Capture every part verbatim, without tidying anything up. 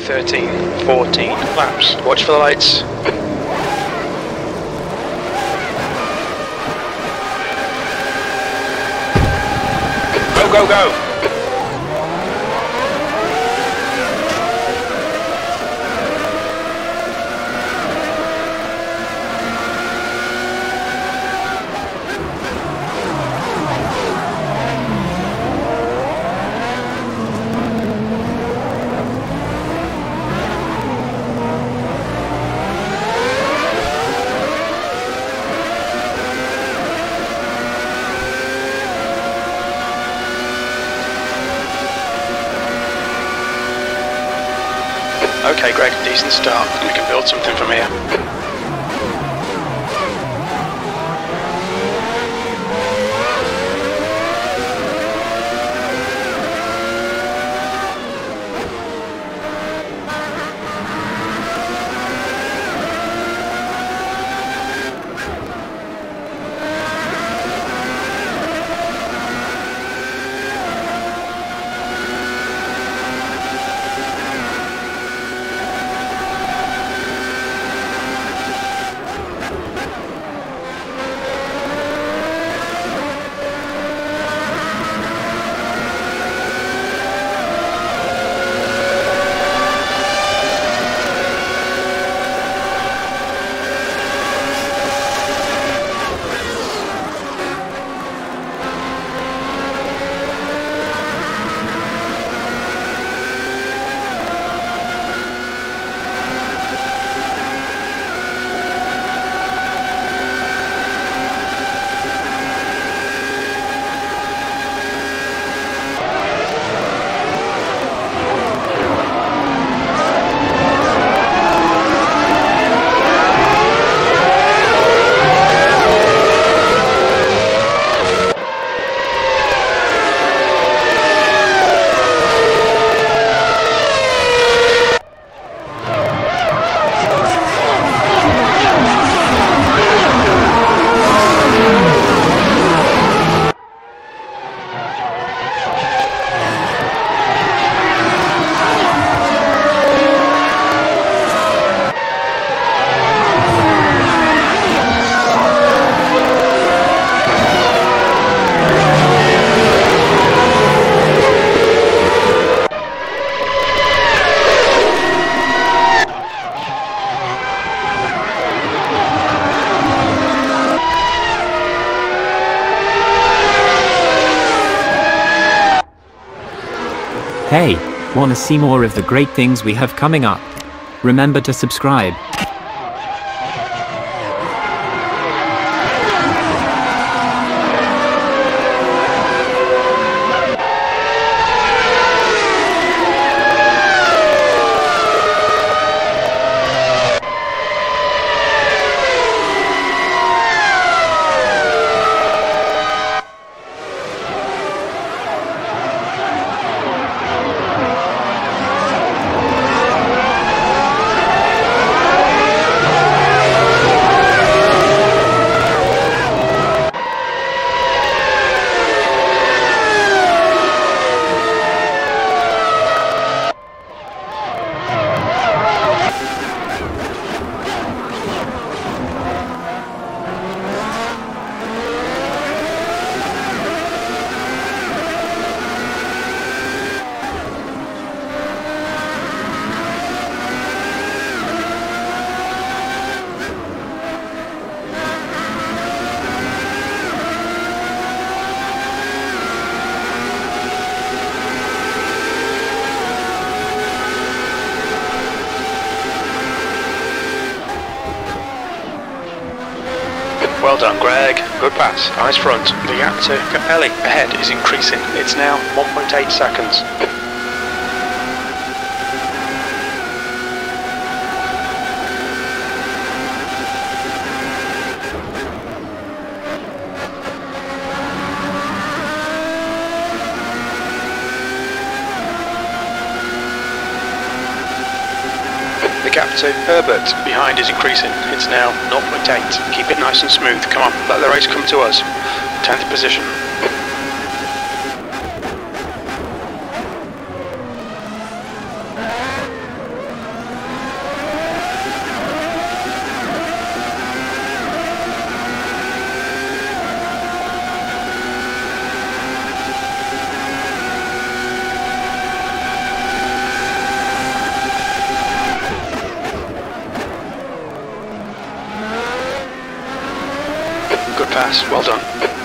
thirteen, fourteen laps. Watch for the lights. Go, go, go! Okay, Greg, decent start. We can build something from here. Hey, want to see more of the great things we have coming up? Remember to subscribe. Well done, Greg. Good pass. Eyes front. The gap to Capelli ahead is increasing. It's now one point eight seconds. The gap to Herbert behind is increasing. It's now zero point eight. Keep it nice and smooth. Come on, let the race come to us. tenth position. pass. Well done.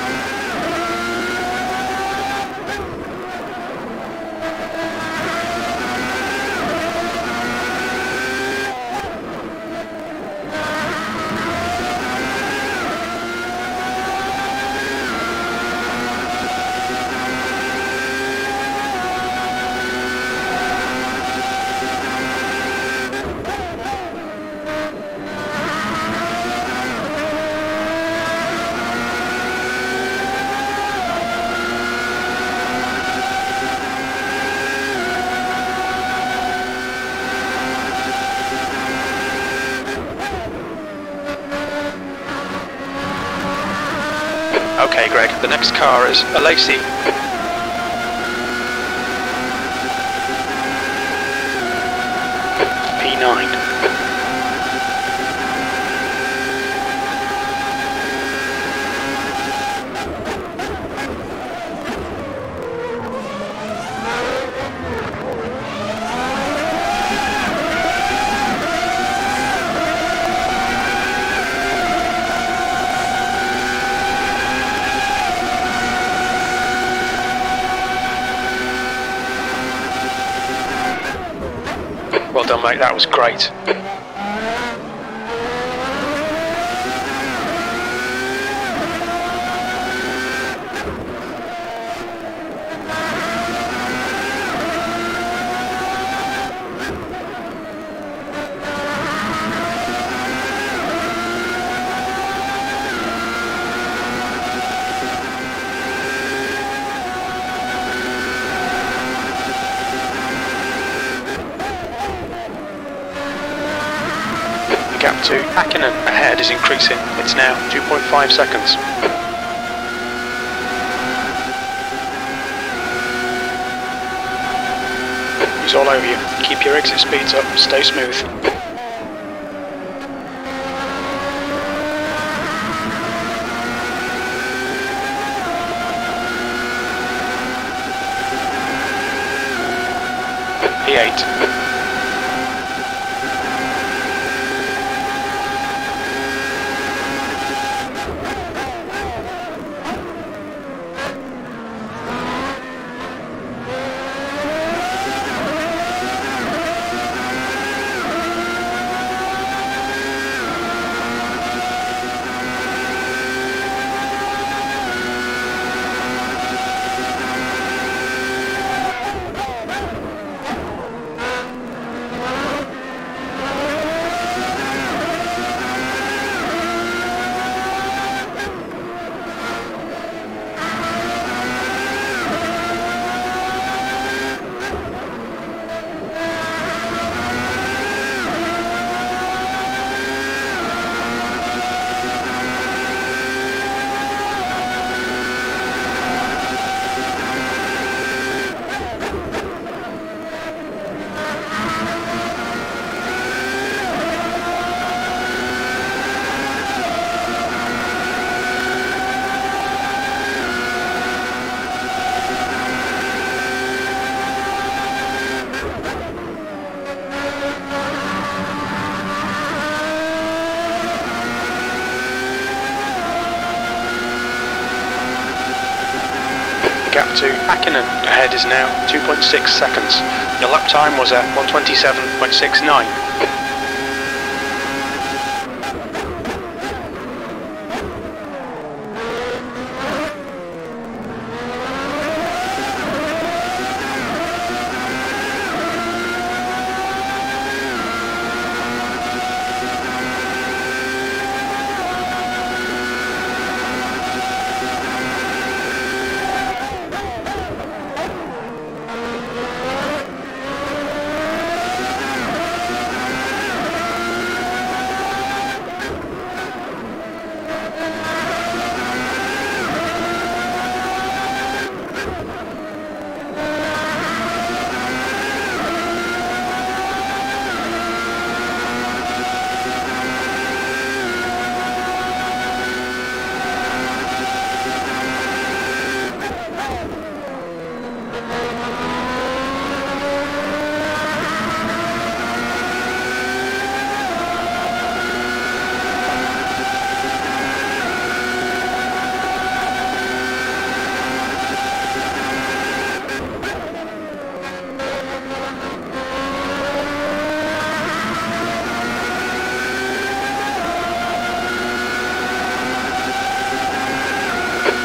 Okay, Greg, the next car is a Lacey. P nine. Well done, mate, that was great. Gap to Hakkinen ahead is increasing. It's now two point five seconds. He's all over you. Keep your exit speeds up. Stay smooth. P eight. Gap to Hakkinen ahead is now two point six seconds. Your lap time was at one twenty-seven point six nine.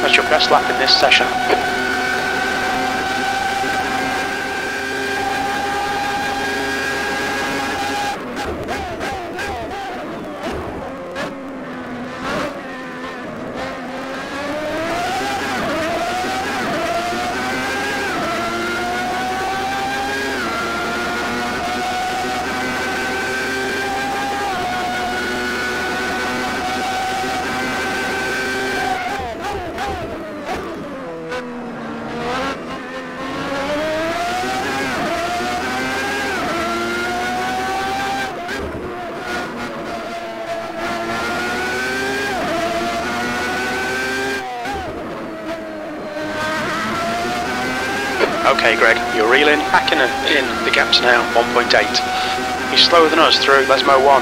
That's your best lap in this session. Okay, Greg, you're reeling. Hakkinen in. The gap's now one point eight. He's slower than us through Lesmo one.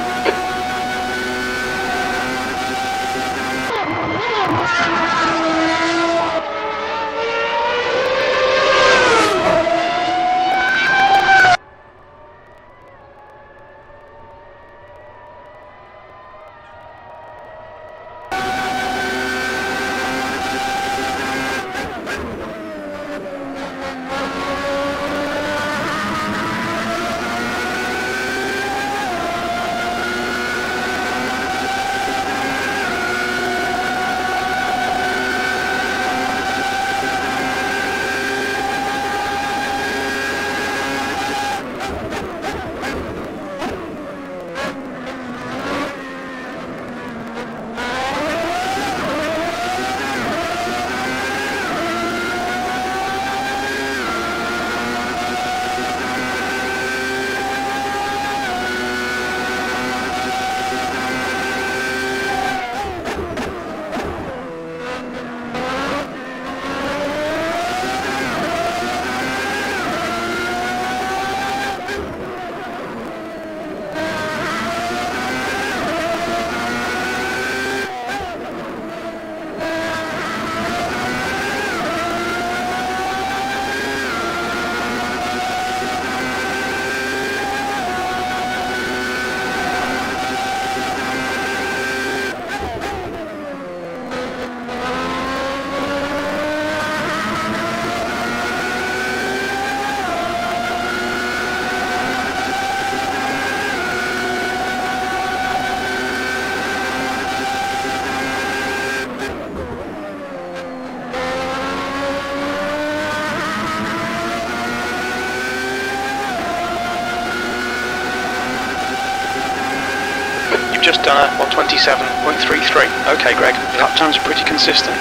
Just done a one twenty-seven point three three. Okay, Greg, lap times are pretty consistent.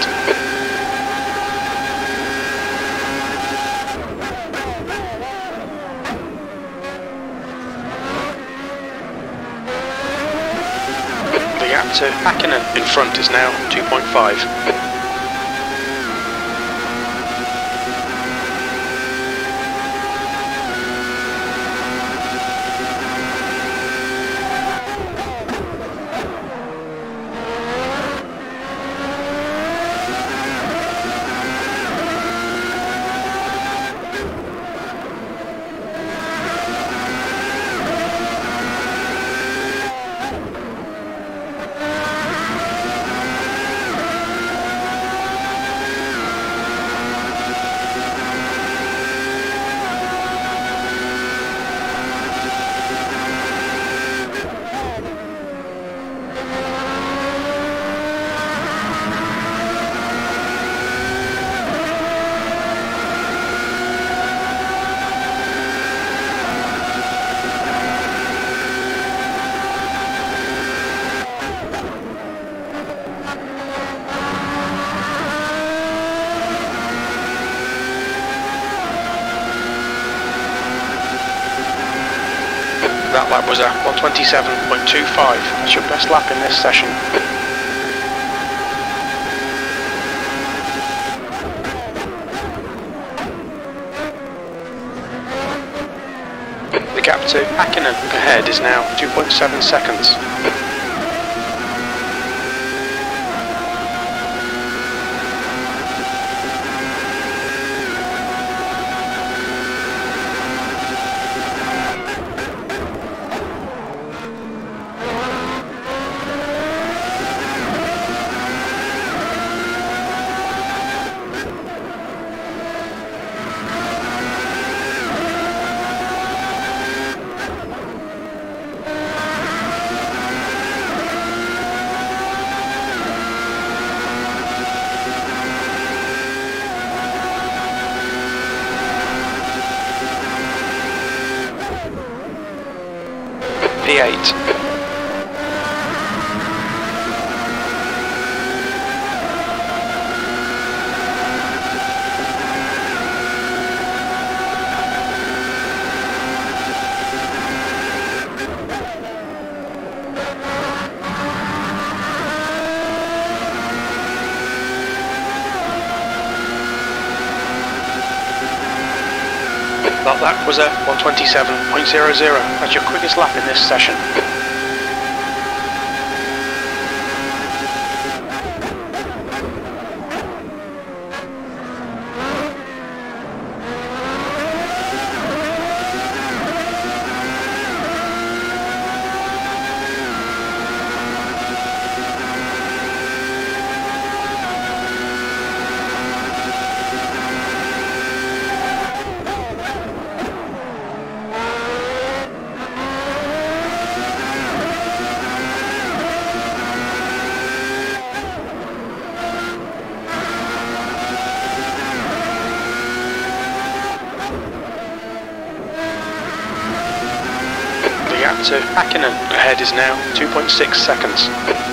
The gap to Hakkinen in front is now two point five. That lap was a one twenty-seven point two five. That's your best lap in this session. The gap to Hakkinen ahead is now two point seven seconds. P eight. That lap was a one twenty-seven point zero zero. That's your quickest lap in this session. To Hakkinen ahead is now two point six seconds.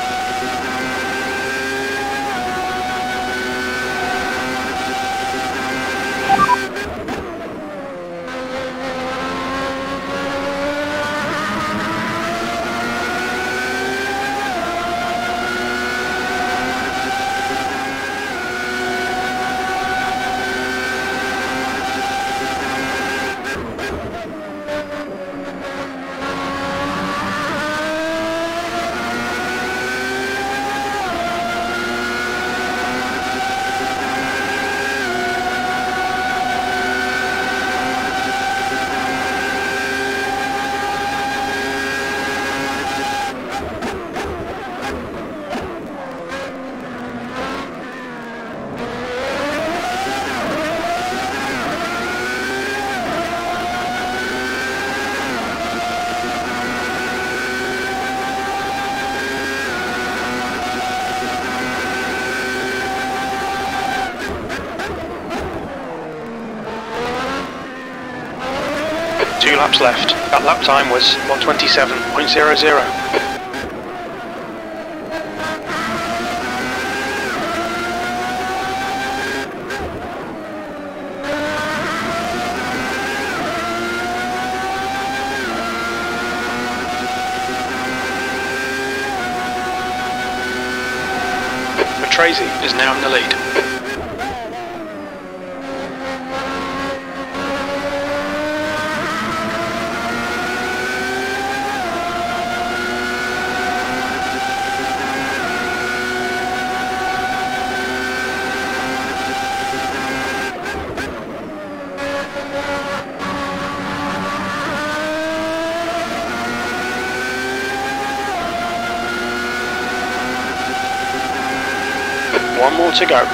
Two laps left. That lap time was one twenty-seven point zero zero. Matrese is now in the lead. One more to go.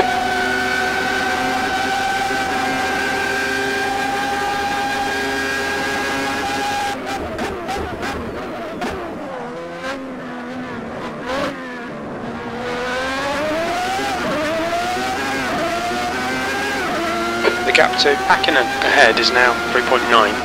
The gap to Hakkinen ahead is now three point nine.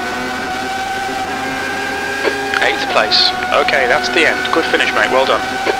Eighth place. Okay, that's the end. Good finish, mate. Well done.